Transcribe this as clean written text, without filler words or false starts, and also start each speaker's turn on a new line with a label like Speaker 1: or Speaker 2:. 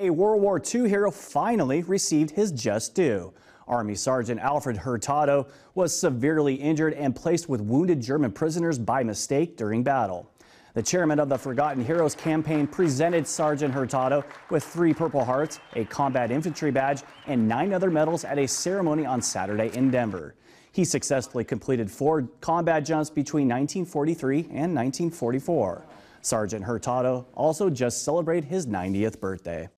Speaker 1: a World War II hero finally received his just due. Army Sergeant Alfred Hurtado was severely injured and placed with wounded German prisoners by mistake during battle. The chairman of the Forgotten Heroes campaign presented Sergeant Hurtado with 3 Purple Hearts, a combat infantry badge, and 9 other medals at a ceremony on Saturday in Denver. He successfully completed 4 combat jumps between 1943 and 1944. Sergeant Hurtado also just celebrated his 90th birthday.